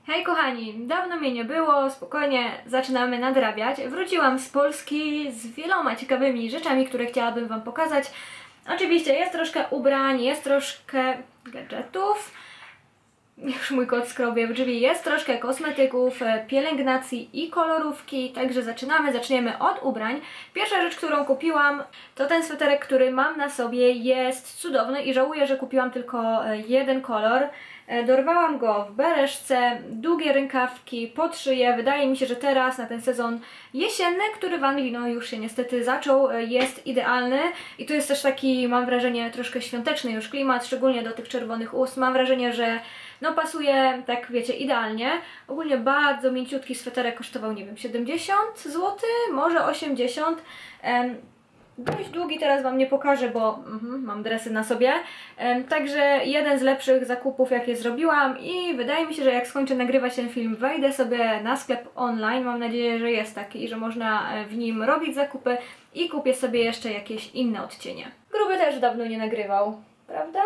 Hej kochani, dawno mnie nie było, spokojnie zaczynamy nadrabiać. Wróciłam z Polski z wieloma ciekawymi rzeczami, które chciałabym wam pokazać. Oczywiście jest troszkę ubrań, jest troszkę gadżetów. Już mój kot skrobie w drzwi. Jest troszkę kosmetyków, pielęgnacji i kolorówki, także zaczniemy od ubrań. Pierwsza rzecz, którą kupiłam, to ten sweterek, który mam na sobie. Jest cudowny i żałuję, że kupiłam tylko jeden kolor. Dorwałam go w bereszce, długie rękawki, pod szyję. Wydaje mi się, że teraz na ten sezon jesienny, który w Anglii no już się niestety zaczął, jest idealny. I tu jest też taki, mam wrażenie, troszkę świąteczny już klimat, szczególnie do tych czerwonych ust. Mam wrażenie, że no pasuje, tak wiecie, idealnie. Ogólnie bardzo mięciutki sweterek kosztował, nie wiem, 70 zł, może 80. Dość długi, teraz wam nie pokażę, bo mam dresy na sobie. Także jeden z lepszych zakupów, jakie zrobiłam i wydaje mi się, że jak skończę nagrywać ten film, wejdę sobie na sklep online. Mam nadzieję, że jest taki i że można w nim robić zakupy i kupię sobie jeszcze jakieś inne odcienie. Gruby też dawno nie nagrywał, prawda?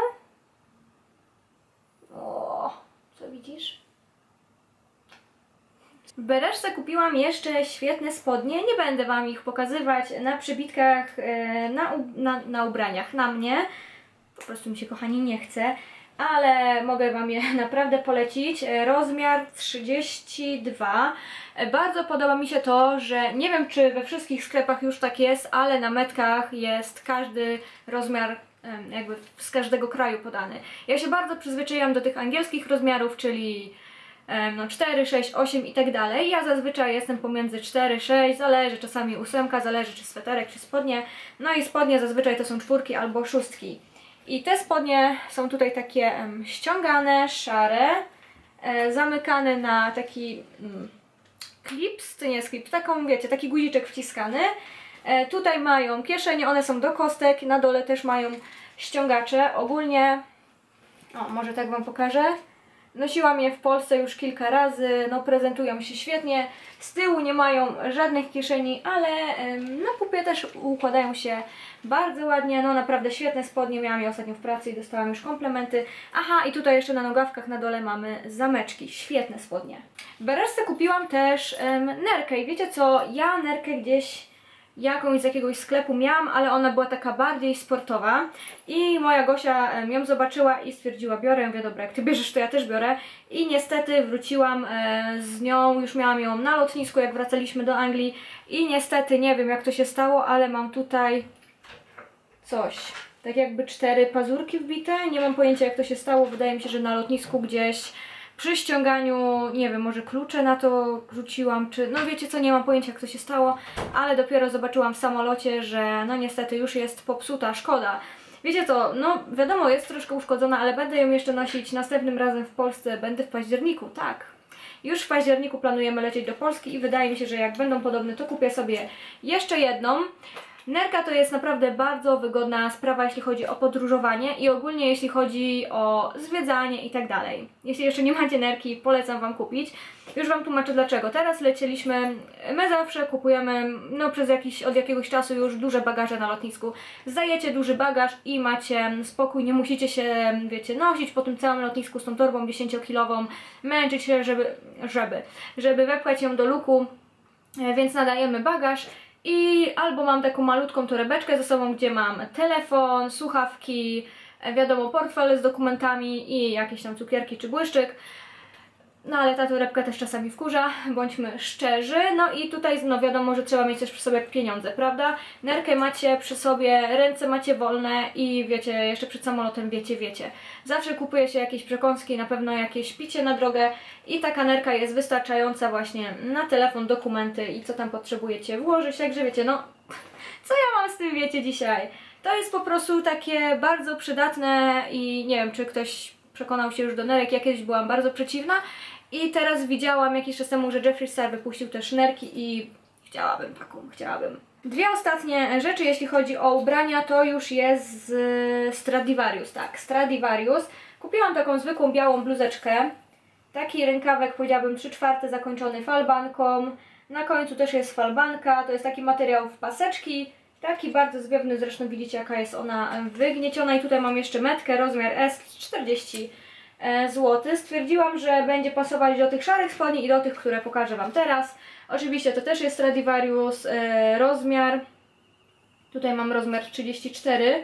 O, co widzisz? W bereszce kupiłam jeszcze świetne spodnie, nie będę wam ich pokazywać na przybitkach, na ubraniach, na mnie. Po prostu mi się, kochani, nie chce, ale mogę wam je naprawdę polecić. Rozmiar 32. Bardzo podoba mi się to, że nie wiem, czy we wszystkich sklepach już tak jest, ale na metkach jest każdy rozmiar jakby z każdego kraju podany. Ja się bardzo przyzwyczaiłam do tych angielskich rozmiarów, czyli no 4, 6, 8 i tak dalej. Ja zazwyczaj jestem pomiędzy 4, 6, zależy, czasami 8, zależy czy sweterek, czy spodnie. No i spodnie zazwyczaj to są 4 albo 6. I te spodnie są tutaj takie ściągane, szare, zamykane na taki klips, to nie jest klip, taką wiecie, taki guziczek wciskany. Tutaj mają kieszenie, one są do kostek, na dole też mają ściągacze. Ogólnie, o może tak wam pokażę. Nosiłam je w Polsce już kilka razy, no prezentują się świetnie. Z tyłu nie mają żadnych kieszeni, ale na pupie też układają się bardzo ładnie. No naprawdę świetne spodnie, miałam je ostatnio w pracy i dostałam już komplementy. Aha, i tutaj jeszcze na nogawkach na dole mamy zameczki, świetne spodnie. W bereszce kupiłam też nerkę i wiecie co, ja nerkę gdzieś jakąś z jakiegoś sklepu miałam, ale ona była taka bardziej sportowa i moja Gosia ją zobaczyła i stwierdziła, biorę. Ja mówię, dobra, jak ty bierzesz, to ja też biorę i niestety wróciłam z nią, już miałam ją na lotnisku, jak wracaliśmy do Anglii i niestety nie wiem jak to się stało, ale mam tutaj coś, tak jakby 4 pazurki wbite, nie mam pojęcia jak to się stało, wydaje mi się, że na lotnisku gdzieś przy ściąganiu, nie wiem, może klucze na to rzuciłam, czy no wiecie co, nie mam pojęcia jak to się stało, ale dopiero zobaczyłam w samolocie, że no niestety już jest popsuta, szkoda. Wiecie co, no wiadomo, jest troszkę uszkodzona, ale będę ją jeszcze nosić następnym razem w Polsce, będę w październiku, tak. Już w październiku planujemy lecieć do Polski i wydaje mi się, że jak będą podobne, to kupię sobie jeszcze jedną. Nerka to jest naprawdę bardzo wygodna sprawa, jeśli chodzi o podróżowanie i ogólnie jeśli chodzi o zwiedzanie i tak dalej. Jeśli jeszcze nie macie nerki, polecam wam kupić. Już wam tłumaczę dlaczego. Teraz lecieliśmy, my zawsze kupujemy no od jakiegoś czasu już duże bagaże na lotnisku. Zdajecie duży bagaż i macie spokój, nie musicie się, wiecie, nosić po tym całym lotnisku z tą torbą 10-kilową, męczyć się, żeby wepchać ją do luku, więc nadajemy bagaż. I albo mam taką malutką torebeczkę ze sobą, gdzie mam telefon, słuchawki, wiadomo, portfel z dokumentami i jakieś tam cukierki czy błyszczyk. No ale ta torebka też czasami wkurza, bądźmy szczerzy. No i tutaj no wiadomo, że trzeba mieć też przy sobie pieniądze, prawda? Nerkę macie przy sobie, ręce macie wolne i wiecie, jeszcze przed samolotem wiecie. Zawsze kupuje się jakieś przekąski, na pewno jakieś picie na drogę i taka nerka jest wystarczająca właśnie na telefon, dokumenty i co tam potrzebujecie włożyć. Także wiecie, no co ja mam z tym wiecie dzisiaj? To jest po prostu takie bardzo przydatne i nie wiem, czy ktoś przekonał się już do nerek, ja kiedyś byłam bardzo przeciwna i teraz widziałam jakiś czas temu, że Jeffree Star wypuścił też nerki i chciałabym taką. Dwie ostatnie rzeczy, jeśli chodzi o ubrania, to już jest z Stradivarius, tak, Stradivarius. Kupiłam taką zwykłą białą bluzeczkę, taki rękawek, powiedziałabym 3/4 zakończony falbanką, na końcu też jest falbanka, to jest taki materiał w paseczki, taki bardzo zwiewny, zresztą widzicie jaka jest ona wygnieciona i tutaj mam jeszcze metkę, rozmiar S 40 zł. Stwierdziłam, że będzie pasować do tych szarych spodni i do tych, które pokażę Wam teraz. Oczywiście to też jest Stradivarius rozmiar. Tutaj mam rozmiar 34.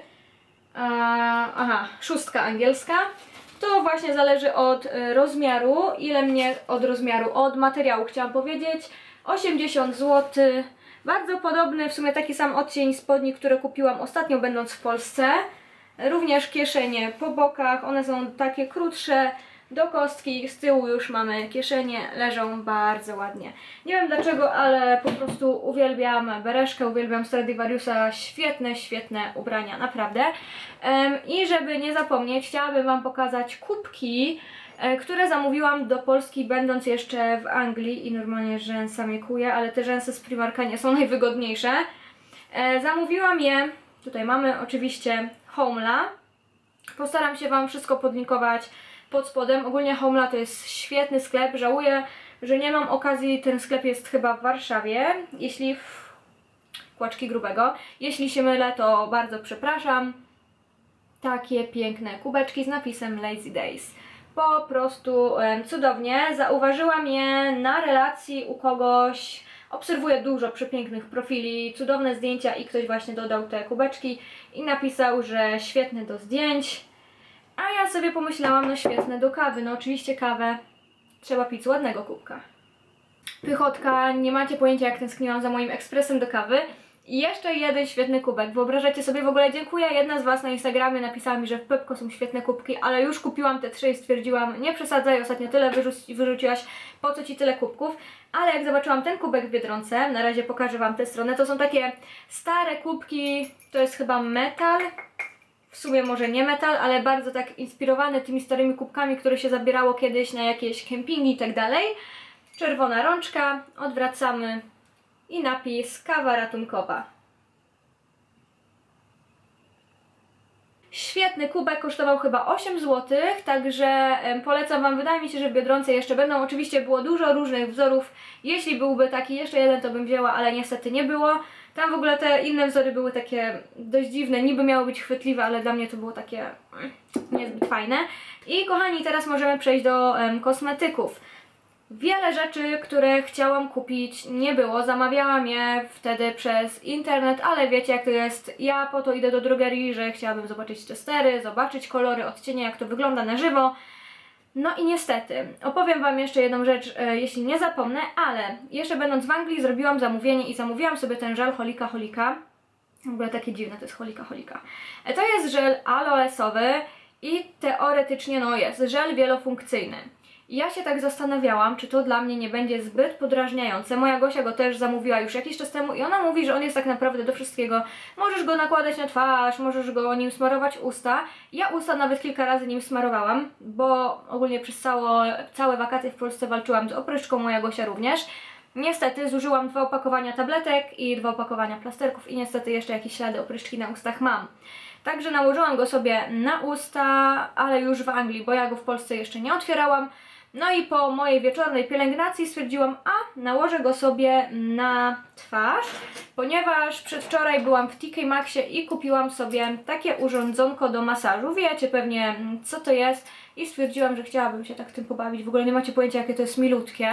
Aha, szóstka angielska. To właśnie zależy od rozmiaru. Ile mnie od rozmiaru? Od materiału chciałam powiedzieć. 80 zł. Bardzo podobny, w sumie taki sam odcień spodni, które kupiłam ostatnio będąc w Polsce. Również kieszenie po bokach, one są takie krótsze, do kostki, z tyłu już mamy kieszenie, leżą bardzo ładnie. Nie wiem dlaczego, ale po prostu uwielbiam Bereszkę, uwielbiam Stradivariusa, świetne, świetne ubrania, naprawdę. I żeby nie zapomnieć, chciałabym Wam pokazać kubki, które zamówiłam do Polski będąc jeszcze w Anglii i normalnie rzęsa mnie kuje, ale te rzęsy z Primarka nie są najwygodniejsze. Zamówiłam je, tutaj mamy oczywiście Homla. Postaram się Wam wszystko podlinkować pod spodem. Ogólnie Homla to jest świetny sklep. Żałuję, że nie mam okazji. Ten sklep jest chyba w Warszawie. Jeśli Kłaczki Grubego. Jeśli się mylę, to bardzo przepraszam. Takie piękne kubeczki z napisem Lazy Days. Po prostu cudownie. Zauważyłam je na relacji u kogoś. Obserwuję dużo przepięknych profili, cudowne zdjęcia i ktoś właśnie dodał te kubeczki i napisał, że świetne do zdjęć. A ja sobie pomyślałam, no świetne do kawy. No oczywiście kawę trzeba pić z ładnego kubka. Pychotka, nie macie pojęcia jak tęskniłam za moim ekspresem do kawy. I jeszcze jeden świetny kubek. Wyobrażacie sobie, w ogóle dziękuję. Jedna z Was na Instagramie napisała mi, że w Pepko są świetne kubki, ale już kupiłam te 3 i stwierdziłam, nie przesadzaj, ostatnio tyle wyrzuciłaś, po co Ci tyle kubków. Ale jak zobaczyłam ten kubek w Biedronce, na razie pokażę Wam tę stronę, to są takie stare kubki, to jest chyba metal. W sumie może nie metal, ale bardzo tak inspirowany tymi starymi kubkami, które się zabierało kiedyś na jakieś kempingi i tak dalej. Czerwona rączka, odwracamy i napis kawa ratunkowa. Świetny kubek, kosztował chyba 8 zł, także polecam Wam. Wydaje mi się, że w Biedronce jeszcze będą. Oczywiście było dużo różnych wzorów. Jeśli byłby taki jeszcze jeden, to bym wzięła, ale niestety nie było. Tam w ogóle te inne wzory były takie dość dziwne, niby miały być chwytliwe, ale dla mnie to było takie niezbyt fajne. I kochani, teraz możemy przejść do kosmetyków. Wiele rzeczy, które chciałam kupić, nie było. Zamawiałam je wtedy przez internet, ale wiecie jak to jest. Ja po to idę do drogerii, że chciałabym zobaczyć testery, zobaczyć kolory, odcienie, jak to wygląda na żywo. No i niestety, opowiem Wam jeszcze jedną rzecz, jeśli nie zapomnę, ale jeszcze będąc w Anglii zrobiłam zamówienie i zamówiłam sobie ten żel Holika Holika. W ogóle takie dziwne, to jest Holika Holika. To jest żel aloesowy i teoretycznie no jest żel wielofunkcyjny. Ja się tak zastanawiałam, czy to dla mnie nie będzie zbyt podrażniające. Moja Gosia go też zamówiła już jakiś czas temu i ona mówi, że on jest tak naprawdę do wszystkiego. Możesz go nakładać na twarz, możesz go nim smarować usta. Ja usta nawet kilka razy nim smarowałam, bo ogólnie przez całe wakacje w Polsce walczyłam z opryszczką, moja Gosia również. Niestety zużyłam 2 opakowania tabletek i 2 opakowania plasterków i niestety jeszcze jakieś ślady opryszczki na ustach mam. Także nałożyłam go sobie na usta, ale już w Anglii, bo ja go w Polsce jeszcze nie otwierałam. No i po mojej wieczornej pielęgnacji stwierdziłam, nałożę go sobie na twarz, ponieważ przedwczoraj byłam w TK Maxie i kupiłam sobie takie urządzonko do masażu. Wiecie pewnie co to jest i stwierdziłam, że chciałabym się tak tym pobawić. W ogóle nie macie pojęcia jakie to jest milutkie.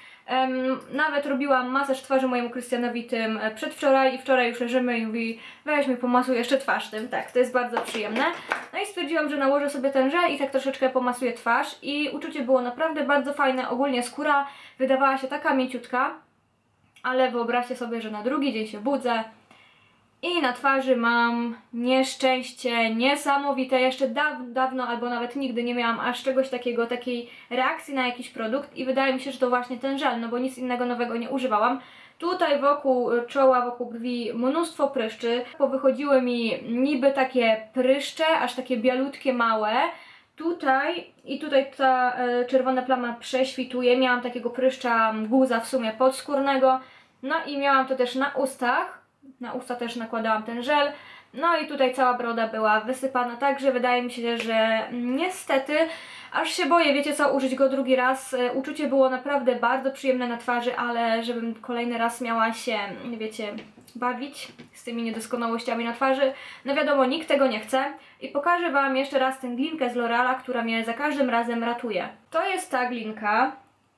Nawet robiłam masaż twarzy mojemu Krystianowi tym przedwczoraj i wczoraj już leżymy i mówi, weź mi pomasuj jeszcze twarz tym. Tak, to jest bardzo przyjemne. No i stwierdziłam, że nałożę sobie ten żel i tak troszeczkę pomasuję twarz i uczucie było naprawdę bardzo fajne. Ogólnie skóra wydawała się taka mięciutka, ale wyobraźcie sobie, że na drugi dzień się budzę i na twarzy mam nieszczęście niesamowite. Jeszcze dawno albo nawet nigdy nie miałam aż czegoś takiego, takiej reakcji na jakiś produkt i wydaje mi się, że to właśnie ten żel, no bo nic innego nowego nie używałam. Tutaj wokół czoła, wokół brwi mnóstwo pryszczy. Powychodziły mi niby takie pryszcze, aż takie bialutkie, małe. Tutaj i tutaj ta czerwona plama prześwituje. Miałam takiego pryszcza guza w sumie podskórnego. No i miałam to też na ustach. Na usta też nakładałam ten żel. No i tutaj cała broda była wysypana, także wydaje mi się, że niestety aż się boję, wiecie co, użyć go drugi raz. Uczucie było naprawdę bardzo przyjemne na twarzy, ale żebym kolejny raz miała się, wiecie, bawić z tymi niedoskonałościami na twarzy, no wiadomo, nikt tego nie chce. I pokażę Wam jeszcze raz tę glinkę z L'Oreala, która mnie za każdym razem ratuje. To jest ta glinka.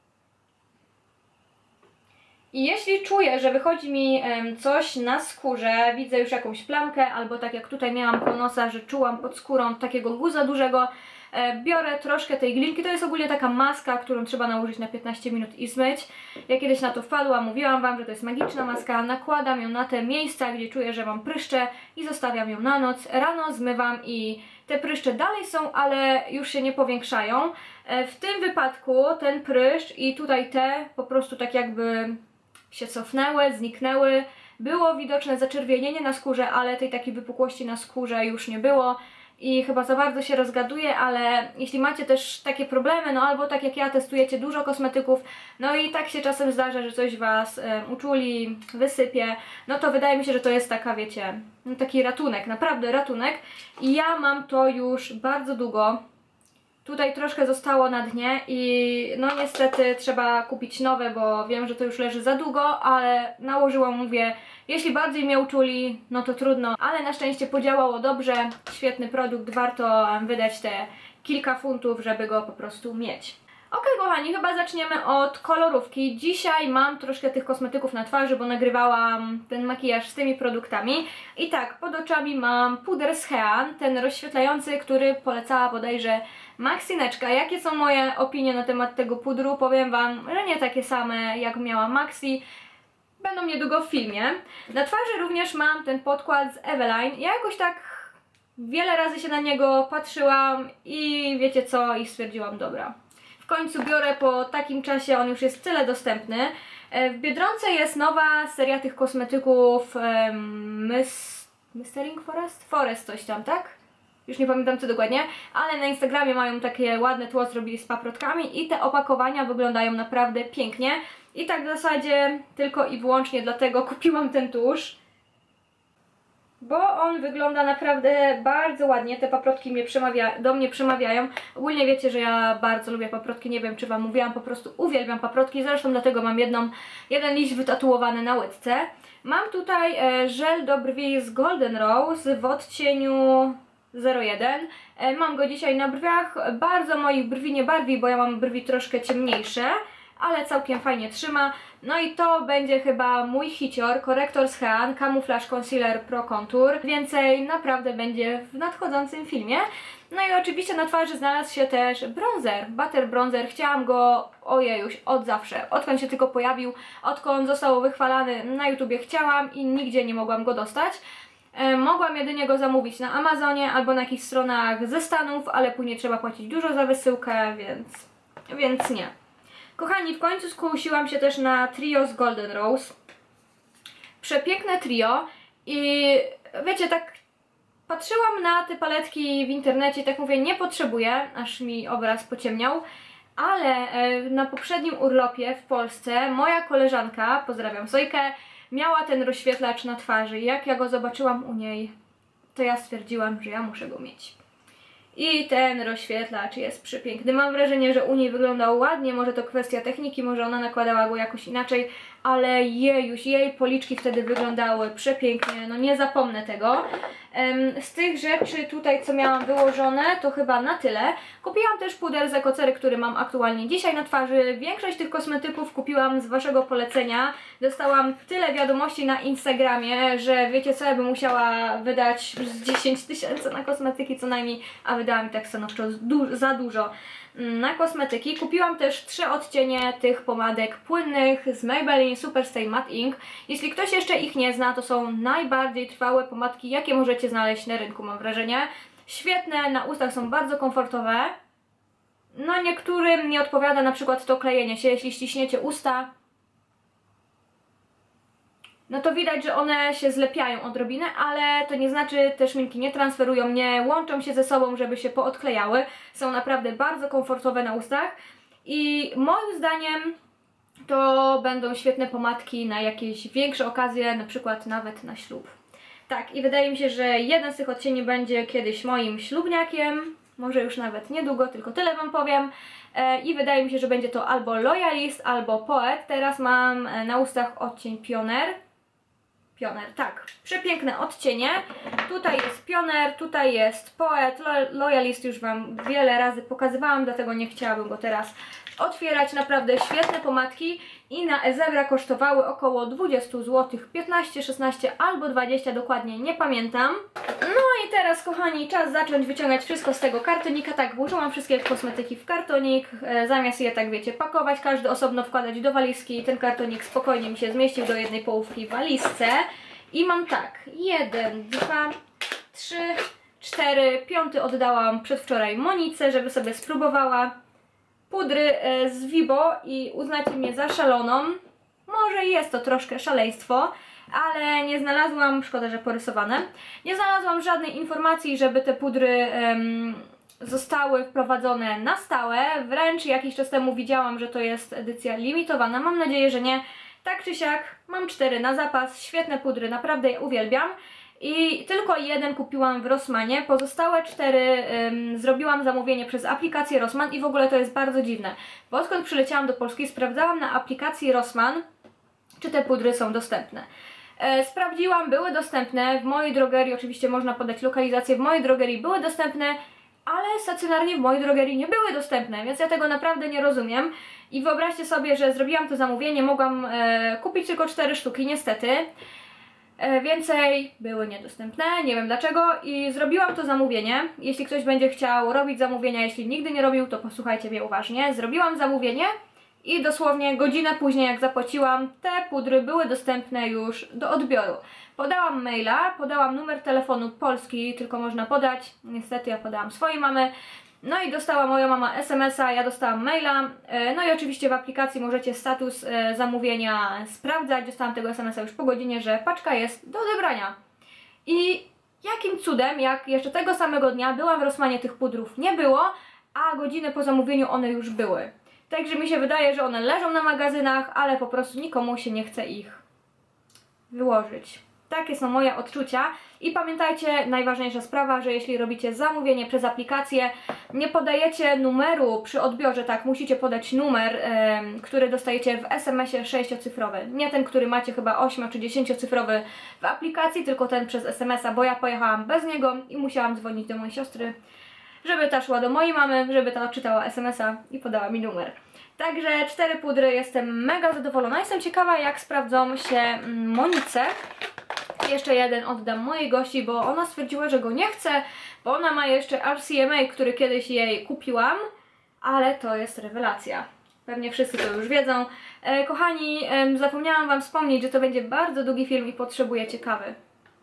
I jeśli czuję, że wychodzi mi coś na skórze, widzę już jakąś plamkę, albo tak jak tutaj miałam po nosa, że czułam pod skórą takiego guza dużego, biorę troszkę tej glinki. To jest ogólnie taka maska, którą trzeba nałożyć na 15 minut i zmyć. Ja kiedyś na to wpadłam, mówiłam Wam, że to jest magiczna maska. Nakładam ją na te miejsca, gdzie czuję, że mam pryszcze i zostawiam ją na noc. Rano zmywam i te pryszcze dalej są, ale już się nie powiększają. W tym wypadku ten pryszcz i tutaj te po prostu tak jakby się cofnęły, zniknęły. Było widoczne zaczerwienienie na skórze, ale tej takiej wypukłości na skórze już nie było. I chyba za bardzo się rozgaduję, ale jeśli macie też takie problemy, no albo tak jak ja testujecie dużo kosmetyków, no i tak się czasem zdarza, że coś Was uczuli, wysypie, no to wydaje mi się, że to jest taka, wiecie, no taki ratunek, naprawdę ratunek. I ja mam to już bardzo długo. Tutaj troszkę zostało na dnie i no niestety trzeba kupić nowe, bo wiem, że to już leży za długo, ale nałożyłam, mówię, jeśli bardziej mnie uczuli, no to trudno, ale na szczęście podziałało dobrze, świetny produkt, warto wydać te kilka funtów, żeby go po prostu mieć. Ok, kochani, chyba zaczniemy od kolorówki. Dzisiaj mam troszkę tych kosmetyków na twarzy, bo nagrywałam ten makijaż z tymi produktami. I tak, pod oczami mam puder z Hean, ten rozświetlający, który polecała bodajże Maxineczka. Jakie są moje opinie na temat tego pudru? Powiem Wam, że nie takie same jak miała Maxi. Będą niedługo w filmie. Na twarzy również mam ten podkład z Eveline. Ja jakoś tak wiele razy się na niego patrzyłam i wiecie co? I stwierdziłam, dobra. W końcu biorę po takim czasie, on już jest tyle dostępny. W Biedronce jest nowa seria tych kosmetyków Mystering Forest? Forest coś tam, tak? Już nie pamiętam co dokładnie, ale na Instagramie mają takie ładne tło, zrobili z paprotkami i te opakowania wyglądają naprawdę pięknie. I tak w zasadzie tylko i wyłącznie dlatego kupiłam ten tusz, bo on wygląda naprawdę bardzo ładnie. Te paprotki do mnie przemawiają. Ogólnie wiecie, że ja bardzo lubię paprotki, nie wiem czy Wam mówiłam, po prostu uwielbiam paprotki, zresztą dlatego mam jeden liść wytatuowany na łydce. Mam tutaj żel do brwi z Golden Rose w odcieniu 01. Mam go dzisiaj na brwiach, bardzo moich brwi nie barwi, bo ja mam brwi troszkę ciemniejsze, ale całkiem fajnie trzyma. No i to będzie chyba mój hicior, korektor z Hean, Camouflage Concealer Pro Contour. Więcej naprawdę będzie w nadchodzącym filmie. No i oczywiście na twarzy znalazł się też bronzer, butter bronzer. Chciałam go, ojejuś, od zawsze, odkąd się tylko pojawił, odkąd został wychwalany na YouTubie chciałam i nigdzie nie mogłam go dostać. Mogłam jedynie go zamówić na Amazonie albo na jakichś stronach ze Stanów, ale później trzeba płacić dużo za wysyłkę, więc nie. Kochani, w końcu skusiłam się też na trio z Golden Rose. Przepiękne trio i wiecie, tak patrzyłam na te paletki w internecie i tak mówię, nie potrzebuję, aż mi obraz pociemniał, ale na poprzednim urlopie w Polsce moja koleżanka, pozdrawiam Sojkę, miała ten rozświetlacz na twarzy i jak ja go zobaczyłam u niej, to ja stwierdziłam, że ja muszę go mieć. I ten rozświetlacz jest przepiękny. Mam wrażenie, że u niej wyglądał ładnie, może to kwestia techniki, może ona nakładała go jakoś inaczej, ale jej policzki wtedy wyglądały przepięknie, no nie zapomnę tego. Z tych rzeczy tutaj, co miałam wyłożone, to chyba na tyle. Kupiłam też puder z Ekocery, który mam aktualnie dzisiaj na twarzy. Większość tych kosmetyków kupiłam z Waszego polecenia. Dostałam tyle wiadomości na Instagramie, że wiecie co, ja bym musiała wydać z 10 000 na kosmetyki co najmniej, a wydałam mi tak stanowczo za dużo na kosmetyki. Kupiłam też 3 odcienie tych pomadek płynnych z Maybelline Superstay Matte Ink. Jeśli ktoś jeszcze ich nie zna, to są najbardziej trwałe pomadki, jakie możecie znaleźć na rynku, mam wrażenie. Świetne, na ustach są bardzo komfortowe. No niektórym nie odpowiada na przykład to klejenie się, jeśli ściśniecie usta, no to widać, że one się zlepiają odrobinę, ale to nie znaczy, te szminki nie transferują, nie łączą się ze sobą, żeby się poodklejały. Są naprawdę bardzo komfortowe na ustach i moim zdaniem to będą świetne pomadki na jakieś większe okazje, na przykład nawet na ślub. Tak, i wydaje mi się, że jeden z tych odcieni będzie kiedyś moim ślubniakiem, może już nawet niedługo, tylko tyle wam powiem. I wydaje mi się, że będzie to albo Loyalist, albo Poet. Teraz mam na ustach odcień Pioner. Pioner, tak. Przepiękne odcienie. Tutaj jest Pioner, tutaj jest Poet. Loyalist już wam wiele razy pokazywałam, dlatego nie chciałabym go teraz otwierać. Naprawdę świetne pomadki i na Ezebra kosztowały około 20 zł, 15, 16 albo 20, dokładnie nie pamiętam. No i teraz, kochani, czas zacząć wyciągać wszystko z tego kartonika. Tak, włożyłam wszystkie kosmetyki w kartonik, zamiast je, tak wiecie, pakować, każdy osobno wkładać do walizki. Ten kartonik spokojnie mi się zmieścił do jednej połówki w walizce. I mam tak, 1, 2, 3, 4, 5 oddałam przedwczoraj Monice, żeby sobie spróbowała. Pudry z Vibo i uznacie mnie za szaloną. Może jest to troszkę szaleństwo, ale nie znalazłam, szkoda, że porysowane, nie znalazłam żadnej informacji, żeby te pudry zostały wprowadzone na stałe. Wręcz jakiś czas temu widziałam, że to jest edycja limitowana. Mam nadzieję, że nie. Tak czy siak, mam 4 na zapas, świetne pudry, naprawdę je uwielbiam. I tylko jeden kupiłam w Rossmanie, pozostałe 4 zrobiłam zamówienie przez aplikację Rossmann i w ogóle to jest bardzo dziwne, bo odkąd przyleciałam do Polski, sprawdzałam na aplikacji Rossmann, czy te pudry są dostępne. Sprawdziłam, były dostępne, w mojej drogerii, oczywiście można podać lokalizację, w mojej drogerii były dostępne, ale stacjonarnie w mojej drogerii nie były dostępne, więc ja tego naprawdę nie rozumiem. I wyobraźcie sobie, że zrobiłam to zamówienie, mogłam kupić tylko 4 sztuki, niestety. Więcej były niedostępne, nie wiem dlaczego, i zrobiłam to zamówienie. Jeśli ktoś będzie chciał robić zamówienia, jeśli nigdy nie robił, to posłuchajcie mnie uważnie. Zrobiłam zamówienie i dosłownie godzinę później, jak zapłaciłam, te pudry były dostępne już do odbioru. Podałam maila, podałam numer telefonu polski, tylko można podać, niestety ja podałam swojej mamy. No i dostała moja mama SMS-a, ja dostałam maila, no i oczywiście w aplikacji możecie status zamówienia sprawdzać. Dostałam tego SMS-a już po godzinie, że paczka jest do odebrania. I jakim cudem, jak jeszcze tego samego dnia byłam w Rossmanie, tych pudrów nie było, a godzinę po zamówieniu one już były. Także mi się wydaje, że one leżą na magazynach, ale po prostu nikomu się nie chce ich wyłożyć. Takie są moje odczucia. I pamiętajcie, najważniejsza sprawa, że jeśli robicie zamówienie przez aplikację, nie podajecie numeru przy odbiorze, tak, musicie podać numer, który dostajecie w SMS-ie 6-cyfrowy. Nie ten, który macie chyba 8 czy 10-cyfrowy w aplikacji, tylko ten przez SMS-a, bo ja pojechałam bez niego i musiałam dzwonić do mojej siostry, żeby ta szła do mojej mamy, żeby ta odczytała SMS-a i podała mi numer. Także 4 pudry, jestem mega zadowolona. Jestem ciekawa, jak sprawdzą się Monice. Jeszcze jeden oddam mojej gości, bo ona stwierdziła, że go nie chce, bo ona ma jeszcze RCMA, który kiedyś jej kupiłam, ale to jest rewelacja. Pewnie wszyscy to już wiedzą. Kochani, zapomniałam wam wspomnieć, że to będzie bardzo długi film i potrzebujecie kawy.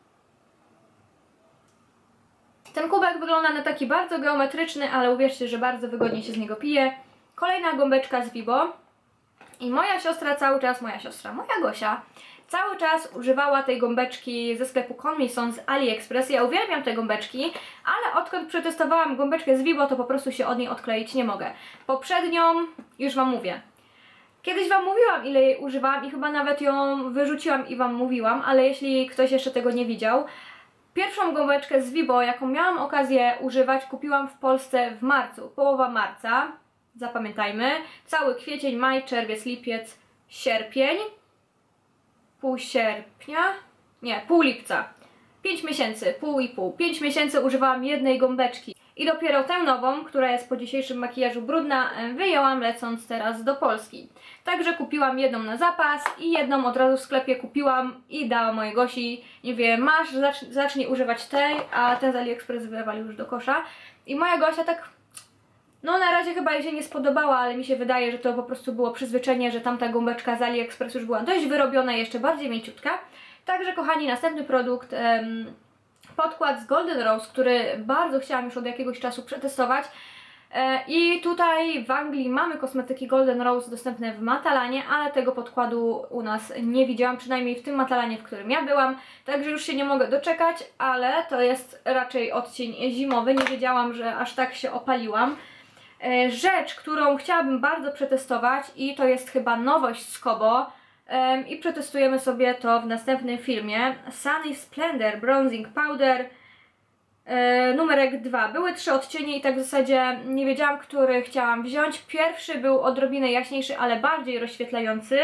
Ten kubek wygląda na taki bardzo geometryczny, ale uwierzcie, że bardzo wygodnie się z niego pije. Kolejna gąbeczka z Vibo. I moja siostra cały czas, moja Gosia, cały czas używała tej gąbeczki ze sklepu Conmison z AliExpress. Ja uwielbiam te gąbeczki, ale odkąd przetestowałam gąbeczkę z Vibo, to po prostu się od niej odkleić nie mogę. Poprzednią, już wam mówię. Kiedyś wam mówiłam, ile jej używałam i chyba nawet ją wyrzuciłam i wam mówiłam, ale jeśli ktoś jeszcze tego nie widział, pierwszą gąbeczkę z Vibo, jaką miałam okazję używać, kupiłam w Polsce w marcu, połowa marca. Zapamiętajmy, cały kwiecień, maj, czerwiec, lipiec, sierpień, pół sierpnia, nie, pół lipca, 5 miesięcy, pół i pół, 5 miesięcy używałam jednej gąbeczki i dopiero tę nową, która jest po dzisiejszym makijażu brudna, wyjęłam lecąc teraz do Polski. Także kupiłam jedną na zapas i jedną od razu w sklepie kupiłam i dałam mojej Gosi, nie wiem, masz, zacznij używać tej, a ten z AliExpress wywalił już do kosza i moja Gosia tak... No na razie chyba jej się nie spodobała, ale mi się wydaje, że to po prostu było przyzwyczajenie, że tamta gąbeczka z AliExpress już była dość wyrobiona i jeszcze bardziej mięciutka. Także kochani, następny produkt, podkład z Golden Rose, który bardzo chciałam już od jakiegoś czasu przetestować. I tutaj w Anglii mamy kosmetyki Golden Rose dostępne w Matalanie, ale tego podkładu u nas nie widziałam, przynajmniej w tym Matalanie, w którym ja byłam. Także już się nie mogę doczekać, ale to jest raczej odcień zimowy, nie wiedziałam, że aż tak się opaliłam. Rzecz, którą chciałabym bardzo przetestować i to jest chyba nowość z Kobo, I przetestujemy sobie to w następnym filmie. Sunny Splendor Bronzing Powder numerek 2. Były 3 odcienie i tak w zasadzie nie wiedziałam, który chciałam wziąć. Pierwszy był odrobinę jaśniejszy, ale bardziej rozświetlający.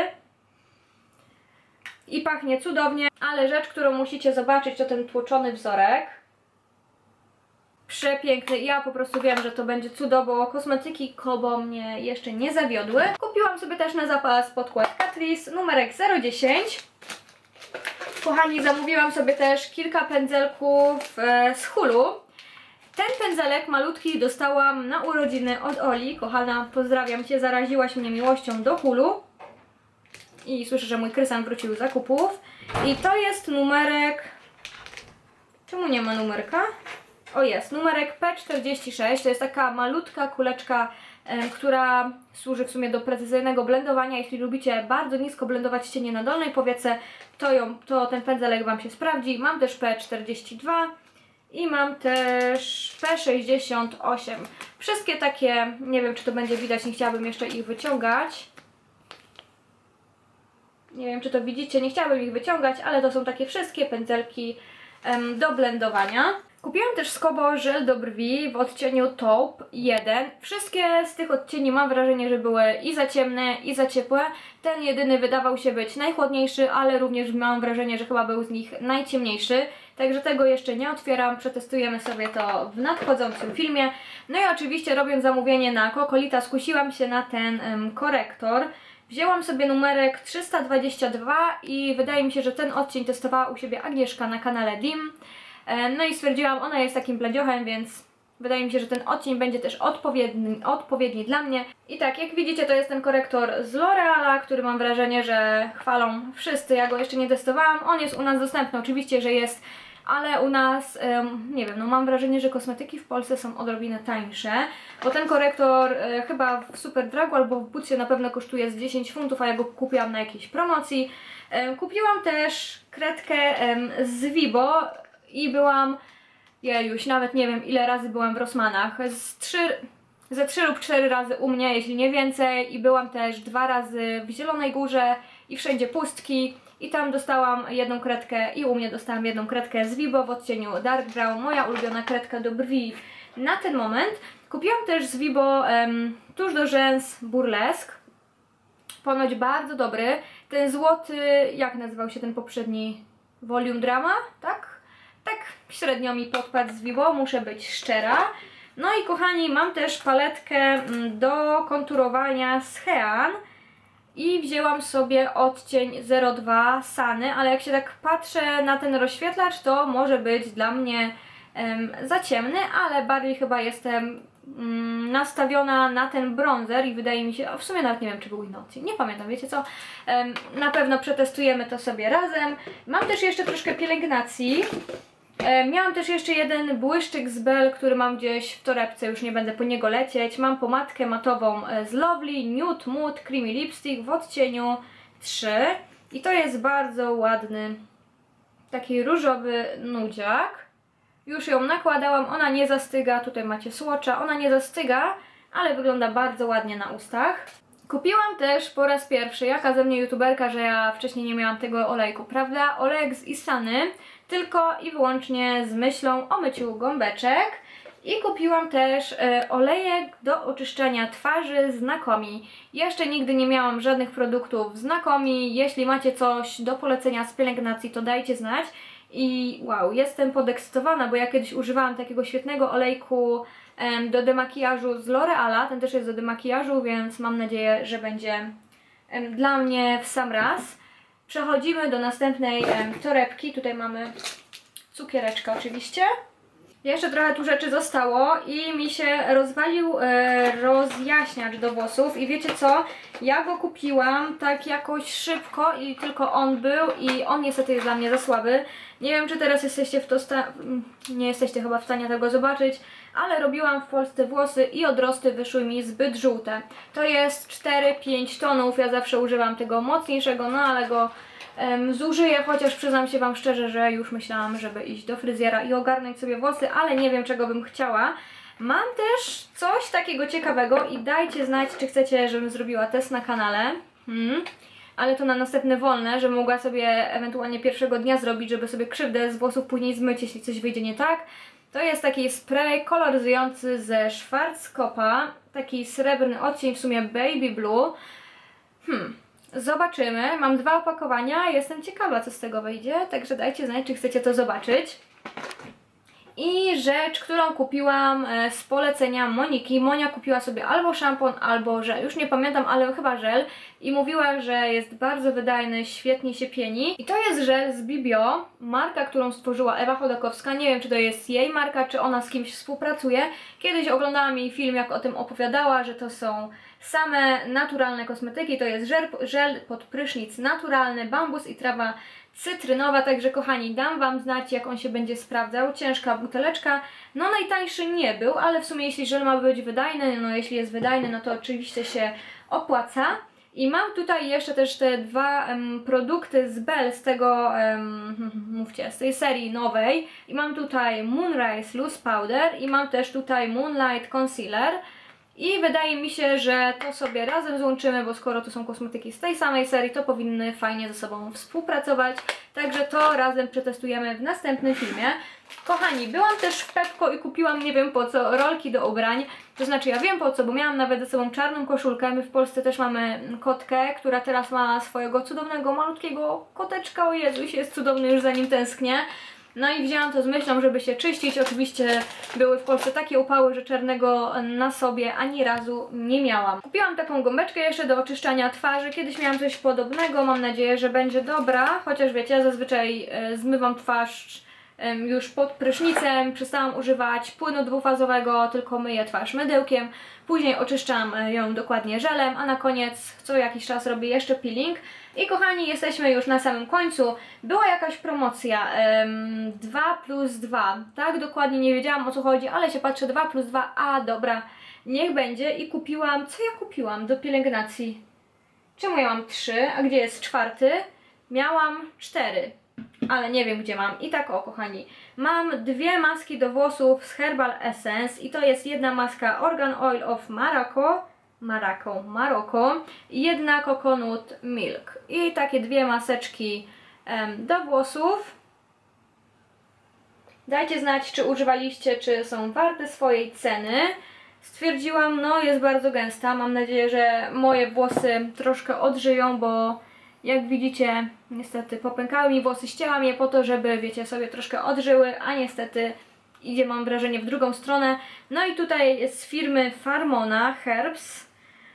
I pachnie cudownie, ale rzecz, którą musicie zobaczyć, to ten tłoczony wzorek. Przepiękny. Ja po prostu wiem, że to będzie cudo, bo kosmetyki Kobo mnie jeszcze nie zawiodły. Kupiłam sobie też na zapas podkład Catrice numerek 010. Kochani, zamówiłam sobie też kilka pędzelków z Hulu. Ten pędzelek malutki dostałam na urodziny od Oli. Kochana, pozdrawiam Cię, zaraziłaś mnie miłością do Hulu. I słyszę, że mój Krystian wrócił z zakupów. I to jest numerek... Czemu nie ma numerka? O, jest, numerek P46. To jest taka malutka kuleczka, która służy w sumie do precyzyjnego blendowania. Jeśli lubicie bardzo nisko blendować cienie na dolnej powiece, to ten pędzelek Wam się sprawdzi. Mam też P42 i mam też P68. Wszystkie takie, nie wiem czy to będzie widać, nie chciałabym jeszcze ich wyciągać. Nie wiem czy to widzicie, nie chciałabym ich wyciągać, ale to są takie wszystkie pędzelki do blendowania. Kupiłam też z Kobo żel do brwi w odcieniu Taupe 1. Wszystkie z tych odcieni mam wrażenie, że były i za ciemne, i za ciepłe. Ten jedyny wydawał się być najchłodniejszy, ale również mam wrażenie, że chyba był z nich najciemniejszy. Także tego jeszcze nie otwieram, przetestujemy sobie to w nadchodzącym filmie. No i oczywiście robiąc zamówienie na Cocolita skusiłam się na ten korektor. Wzięłam sobie numerek 322 i wydaje mi się, że ten odcień testowała u siebie Agnieszka na kanale Dim. No i stwierdziłam, ona jest takim bledziochem, więc wydaje mi się, że ten odcień będzie też odpowiedni dla mnie. I tak, jak widzicie, to jest ten korektor z L'Oreala, który mam wrażenie, że chwalą wszyscy. Ja go jeszcze nie testowałam. On jest u nas dostępny, oczywiście, że jest, ale u nas, nie wiem, no mam wrażenie, że kosmetyki w Polsce są odrobinę tańsze, bo ten korektor chyba w Superdragu albo w Bootsie na pewno kosztuje z 10 funtów, a ja go kupiłam na jakiejś promocji. Kupiłam też kredkę z Vibo i byłam, już nawet nie wiem ile razy byłam w Rossmannach, ze 3 lub 4 razy u mnie, jeśli nie więcej, i byłam też 2 razy w Zielonej Górze i wszędzie pustki. I tam dostałam jedną kredkę i u mnie dostałam jedną kredkę z Vibo w odcieniu Dark Brown, moja ulubiona kredka do brwi na ten moment. Kupiłam też z Vibo tusz do rzęs Burlesque, ponoć bardzo dobry. Ten złoty, jak nazywał się ten poprzedni? Volume Drama, tak? Tak średnio mi podpadł z Vibo, muszę być szczera. No i kochani, mam też paletkę do konturowania z Hean. I wzięłam sobie odcień 02 Sunny, ale jak się tak patrzę na ten rozświetlacz, to może być dla mnie za ciemny, ale bardziej chyba jestem nastawiona na ten bronzer i wydaje mi się, w sumie nawet nie wiem czy był inny odcień, nie pamiętam, wiecie co, na pewno przetestujemy to sobie razem. Mam też jeszcze troszkę pielęgnacji. Miałam też jeszcze jeden błyszczyk z Bell, który mam gdzieś w torebce, już nie będę po niego lecieć. Mam pomadkę matową z Lovely Nude Mood Creamy Lipstick w odcieniu 3. I to jest bardzo ładny, taki różowy nudziak. Już ją nakładałam, ona nie zastyga, tutaj macie swatcha, ona nie zastyga, ale wygląda bardzo ładnie na ustach. Kupiłam też po raz pierwszy, jaka ze mnie youtuberka, że ja wcześniej nie miałam tego olejku, prawda? Olejek z Isany, tylko i wyłącznie z myślą o myciu gąbeczek. I kupiłam też olejek do oczyszczania twarzy z Nakomi. Jeszcze nigdy nie miałam żadnych produktów z Nakomi. Jeśli macie coś do polecenia z pielęgnacji, to dajcie znać. I wow, jestem podekscytowana, bo ja kiedyś używałam takiego świetnego olejku do demakijażu z L'Oreala. Ten też jest do demakijażu, więc mam nadzieję, że będzie dla mnie w sam raz. Przechodzimy do następnej torebki. Tutaj mamy cukiereczka oczywiście. Jeszcze trochę tu rzeczy zostało i mi się rozwalił rozjaśniacz do włosów i wiecie co? Ja go kupiłam tak jakoś szybko i tylko on był i on niestety jest dla mnie za słaby. Nie wiem czy teraz jesteście nie jesteście chyba w stanie tego zobaczyć, ale robiłam w Polsce włosy i odrosty wyszły mi zbyt żółte. To jest 4-5 tonów, ja zawsze używam tego mocniejszego, no ale go zużyję, chociaż przyznam się Wam szczerze, że już myślałam, żeby iść do fryzjera i ogarnąć sobie włosy, ale nie wiem czego bym chciała. Mam też coś takiego ciekawego i dajcie znać, czy chcecie, żebym zrobiła test na kanale. ale to na następne wolne, żebym mogła sobie ewentualnie pierwszego dnia zrobić, żeby sobie krzywdę z włosów później zmyć, jeśli coś wyjdzie nie tak. To jest taki spray koloryzujący ze Schwarzkopfa, taki srebrny odcień, w sumie baby blue. Zobaczymy, mam 2 opakowania, jestem ciekawa, co z tego wyjdzie, także dajcie znać, czy chcecie to zobaczyć. I rzecz, którą kupiłam z polecenia Moniki. Monia kupiła sobie albo szampon, albo żel. Już nie pamiętam, ale chyba żel. I mówiła, że jest bardzo wydajny, świetnie się pieni. I to jest żel z Bibio, marka, którą stworzyła Ewa Chodakowska. Nie wiem, czy to jest jej marka, czy ona z kimś współpracuje. Kiedyś oglądałam jej film, jak o tym opowiadała, że to są same naturalne kosmetyki. To jest żel pod prysznic naturalny, bambus i trawa cytrynowa, także kochani, dam wam znać, jak on się będzie sprawdzał. Ciężka buteleczka, no najtańszy nie był, ale w sumie jeśli żel ma być wydajny, no jeśli jest wydajny, no to oczywiście się opłaca. I mam tutaj jeszcze też te 2 produkty z Bell, z tego, mówcie, z tej serii nowej. I mam tutaj Moonrise Loose Powder i mam też tutaj Moonlight Concealer. I wydaje mi się, że to sobie razem złączymy, bo skoro to są kosmetyki z tej samej serii, to powinny fajnie ze sobą współpracować. Także to razem przetestujemy w następnym filmie. Kochani, byłam też w Pepco i kupiłam, nie wiem po co, rolki do ubrań. To znaczy ja wiem po co, bo miałam nawet ze sobą czarną koszulkę. My w Polsce też mamy kotkę, która teraz ma swojego cudownego, malutkiego koteczka. O Jezuś, jest cudowny, już za nim tęsknię. No i wzięłam to z myślą, żeby się czyścić. Oczywiście były w Polsce takie upały, że czarnego na sobie ani razu nie miałam. Kupiłam taką gąbeczkę jeszcze do oczyszczania twarzy. Kiedyś miałam coś podobnego, mam nadzieję, że będzie dobra. Chociaż wiecie, ja zazwyczaj zmywam twarz już pod prysznicem. Przestałam używać płynu dwufazowego, tylko myję twarz mydełkiem. Później oczyszczam ją dokładnie żelem, a na koniec co jakiś czas robię jeszcze peeling. I kochani, jesteśmy już na samym końcu. Była jakaś promocja 2+2, tak? Dokładnie nie wiedziałam, o co chodzi, ale się patrzę 2+2, a dobra, niech będzie. I kupiłam, co ja kupiłam do pielęgnacji? Czemu ja mam 3, a gdzie jest 4? Miałam 4, ale nie wiem gdzie mam. I tak o kochani, mam 2 maski do włosów z Herbal Essence i to jest jedna maska Organ Oil of Morocco i jedna Coconut Milk. I takie 2 maseczki do włosów. Dajcie znać, czy używaliście, czy są warte swojej ceny. Stwierdziłam, no jest bardzo gęsta. Mam nadzieję, że moje włosy troszkę odżyją, bo jak widzicie, niestety popękały mi włosy, ścięłam je po to, żeby, wiecie, sobie troszkę odżyły, a niestety idzie, mam wrażenie, w drugą stronę. No i tutaj z firmy Farmona Herbs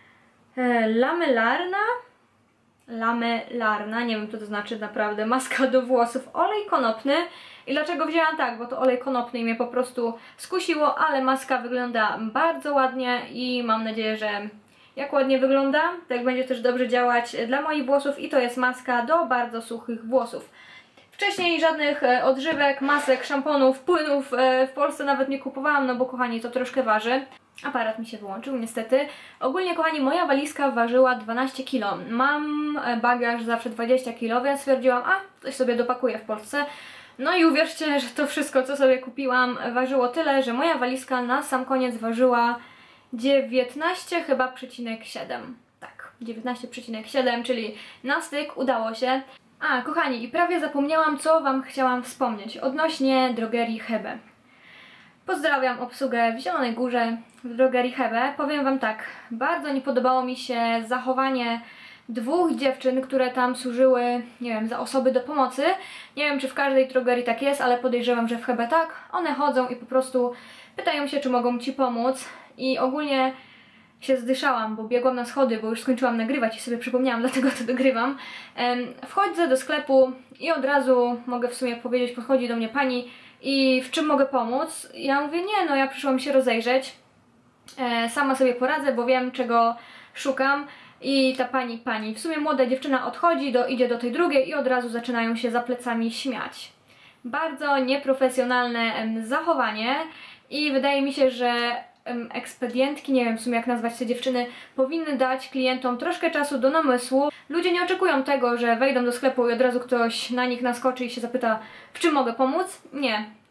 Lamellarna, nie wiem co to znaczy naprawdę, maska do włosów, olej konopny. I dlaczego wzięłam tak, bo to olej konopny i mnie po prostu skusiło, ale maska wygląda bardzo ładnie i mam nadzieję, że jak ładnie wygląda, tak będzie też dobrze działać dla moich włosów i to jest maska do bardzo suchych włosów. Wcześniej żadnych odżywek, masek, szamponów, płynów w Polsce nawet nie kupowałam, no bo kochani, to troszkę waży. Aparat mi się wyłączył niestety. Ogólnie kochani, moja walizka ważyła 12 kg. Mam bagaż zawsze 20 kg, więc stwierdziłam, a coś sobie dopakuję w Polsce. No i uwierzcie, że to wszystko co sobie kupiłam ważyło tyle, że moja walizka na sam koniec ważyła 19 chyba ,7. Tak, 19,7, czyli na styk udało się. A kochani, i prawie zapomniałam, co wam chciałam wspomnieć odnośnie drogerii Hebe. Pozdrawiam obsługę w Zielonej Górze w drogerii Hebe. Powiem wam tak, bardzo nie podobało mi się zachowanie 2 dziewczyn, które tam służyły, nie wiem, za osoby do pomocy. Nie wiem, czy w każdej drogerii tak jest, ale podejrzewam, że w Hebe tak. One chodzą i po prostu pytają się, czy mogą ci pomóc. I ogólnie się zdyszałam, bo biegłam na schody, bo już skończyłam nagrywać i sobie przypomniałam, dlatego to dogrywam. Wchodzę do sklepu i od razu mogę w sumie powiedzieć, podchodzi do mnie pani i w czym mogę pomóc? Ja mówię, nie, no ja przyszłam się rozejrzeć, sama sobie poradzę, bo wiem czego szukam. I ta pani, w sumie młoda dziewczyna odchodzi, idzie do tej drugiej i od razu zaczynają się za plecami śmiać. Bardzo nieprofesjonalne zachowanie i wydaje mi się, że ekspedientki, nie wiem w sumie jak nazwać te dziewczyny, powinny dać klientom troszkę czasu do namysłu. Ludzie nie oczekują tego, że wejdą do sklepu i od razu ktoś na nich naskoczy i się zapyta, w czym mogę pomóc. Nie.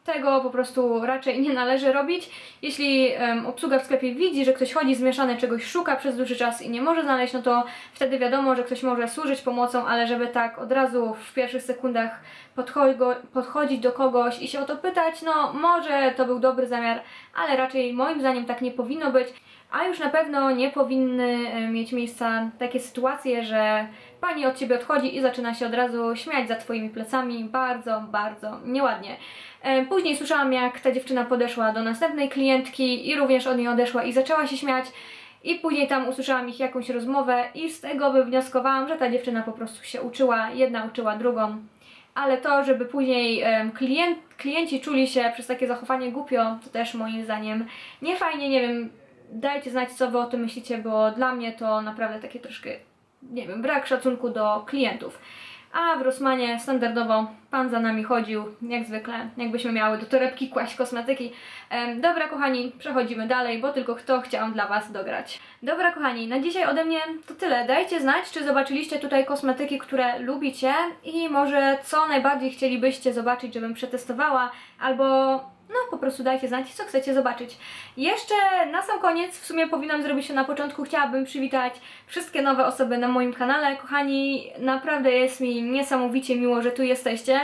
tego po prostu raczej nie należy robić. Jeśli obsługa w sklepie widzi, że ktoś chodzi zmieszany, czegoś szuka przez dłuższy czas i nie może znaleźć, no to wtedy wiadomo, że ktoś może służyć pomocą, ale żeby tak od razu w pierwszych sekundach podchodzić do kogoś i się o to pytać, no może to był dobry zamiar, ale raczej moim zdaniem tak nie powinno być. A już na pewno nie powinny mieć miejsca takie sytuacje, że pani od ciebie odchodzi i zaczyna się od razu śmiać za twoimi plecami. Bardzo, bardzo nieładnie. Później słyszałam, jak ta dziewczyna podeszła do następnej klientki i również od niej odeszła i zaczęła się śmiać. I później tam usłyszałam ich jakąś rozmowę i z tego wywnioskowałam, że ta dziewczyna po prostu się uczyła, jedna uczyła drugą. Ale to, żeby później klienci czuli się przez takie zachowanie głupio, to też moim zdaniem nie fajnie, nie wiem. Dajcie znać, co wy o tym myślicie, bo dla mnie to naprawdę takie troszkę, nie wiem, brak szacunku do klientów. A w Rossmanie standardowo pan za nami chodził, jak zwykle, jakbyśmy miały do torebki kłaść kosmetyki. Dobra kochani, przechodzimy dalej, bo tylko to chciałam dla was dograć. Dobra kochani, na dzisiaj ode mnie to tyle. Dajcie znać, czy zobaczyliście tutaj kosmetyki, które lubicie i może co najbardziej chcielibyście zobaczyć, żebym przetestowała, albo no po prostu dajcie znać, co chcecie zobaczyć. Jeszcze na sam koniec, w sumie powinnam zrobić to na początku, chciałabym przywitać wszystkie nowe osoby na moim kanale. Kochani, naprawdę jest mi niesamowicie miło, że tu jesteście.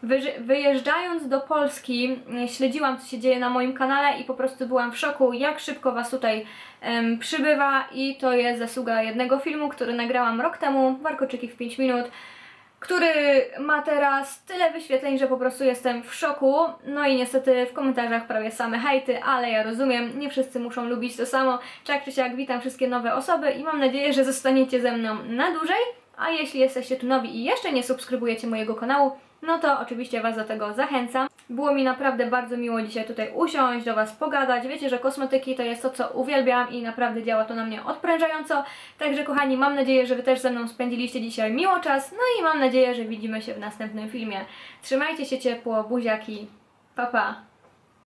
Wyjeżdżając do Polski, śledziłam, co się dzieje na moim kanale i po prostu byłam w szoku, jak szybko was tutaj przybywa i to jest zasługa jednego filmu, który nagrałam rok temu, Warkoczyki w 5 minut. Który ma teraz tyle wyświetleń, że po prostu jestem w szoku. No i niestety w komentarzach prawie same hejty, ale ja rozumiem, nie wszyscy muszą lubić to samo. Tak czy siak witam wszystkie nowe osoby i mam nadzieję, że zostaniecie ze mną na dłużej. A jeśli jesteście tu nowi i jeszcze nie subskrybujecie mojego kanału, no to oczywiście was do tego zachęcam. Było mi naprawdę bardzo miło dzisiaj tutaj usiąść, do was pogadać. Wiecie, że kosmetyki to jest to, co uwielbiam i naprawdę działa to na mnie odprężająco. Także kochani, mam nadzieję, że wy też ze mną spędziliście dzisiaj miło czas. No i mam nadzieję, że widzimy się w następnym filmie. Trzymajcie się ciepło, buziaki, pa pa!